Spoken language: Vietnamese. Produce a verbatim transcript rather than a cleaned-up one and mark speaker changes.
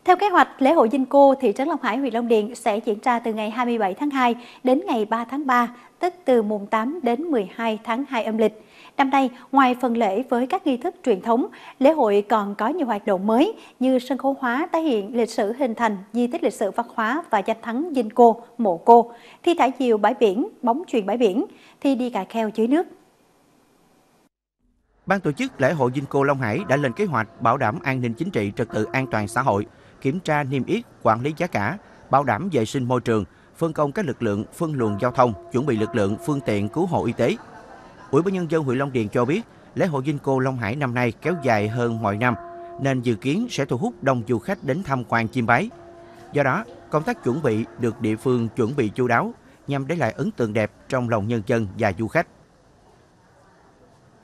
Speaker 1: Theo kế hoạch, lễ hội Dinh Cô, thị trấn Long Hải, huyện Long Điền sẽ diễn ra từ ngày hai mươi bảy tháng hai đến ngày ba tháng ba, tức từ mùng tám đến mười hai tháng hai âm lịch. Năm nay, ngoài phần lễ với các nghi thức truyền thống, lễ hội còn có nhiều hoạt động mới như sân khấu hóa tái hiện lịch sử hình thành di tích lịch sử văn hóa và danh thắng Dinh Cô, Mộ Cô, thi thả diều bãi biển, bóng chuyền bãi biển, thi đi cà kheo dưới nước.
Speaker 2: Ban tổ chức lễ hội Dinh Cô Long Hải đã lên kế hoạch bảo đảm an ninh chính trị, trật tự an toàn xã hội, kiểm tra niêm yết, quản lý giá cả, bảo đảm vệ sinh môi trường, phân công các lực lượng phân luồng giao thông, chuẩn bị lực lượng phương tiện cứu hộ y tế. Ủy ban nhân dân huyện Long Điền cho biết, lễ hội Dinh Cô Long Hải năm nay kéo dài hơn mọi năm nên dự kiến sẽ thu hút đông du khách đến tham quan chiêm bái. Do đó, công tác chuẩn bị được địa phương chuẩn bị chu đáo nhằm để lại ấn tượng đẹp trong lòng nhân dân và du khách.